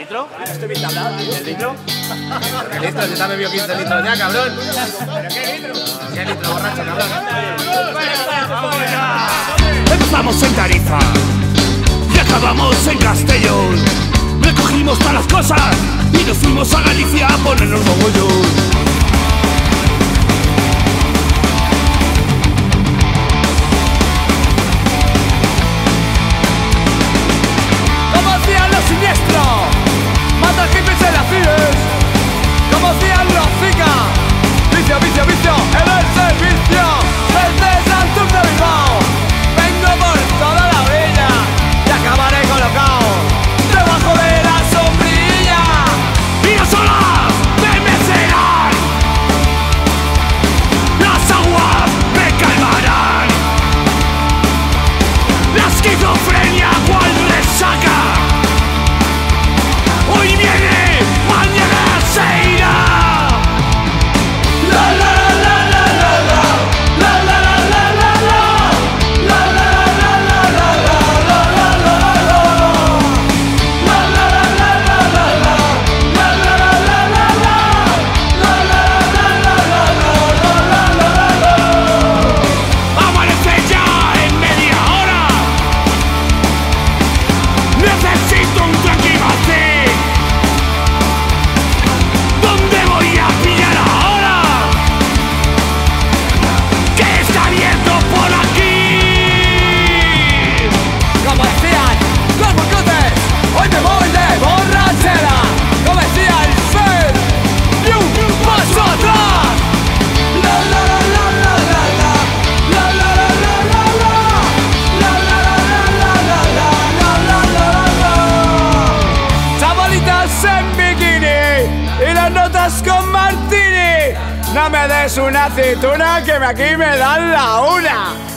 litro? Estoy bien hablado. ¿El litro? ¿Qué litro? Se te ha bebido 15 litros ya, cabrón. ¿Pero qué litro? 10 litros, borracho, cabrón. Empezamos en Tarifa y acabamos en Castellón. Recogimos todas las cosas y nos fuimos a Galicia a ponernos mogollón. Mata hippies en las fides, como hacían los Zika. Vicio, vicio, vicio, en el servicio desde Santos de Bilbao. Vengo por toda la orilla y acabaré colocado debajo de la sombrilla. Y las olas me mecerán, las aguas me calmarán, la esquizofrenia cual resaca. Hoy viene, mañana se irá. La la la la la la, la la la la la la, la la la la la la, la la la la la, la la la la la la, la la la la la la, la la la la la. Amanece ya en media hora. Necesito un tranquilizante. Hoy me voy de borrachera, como decía el Fer, y un paso atrás. La la la la la la la, la la la la la la, la la la la la. Chavalitas en bikini y las notas con martini. No me des una aceituna que aquí me dan la una.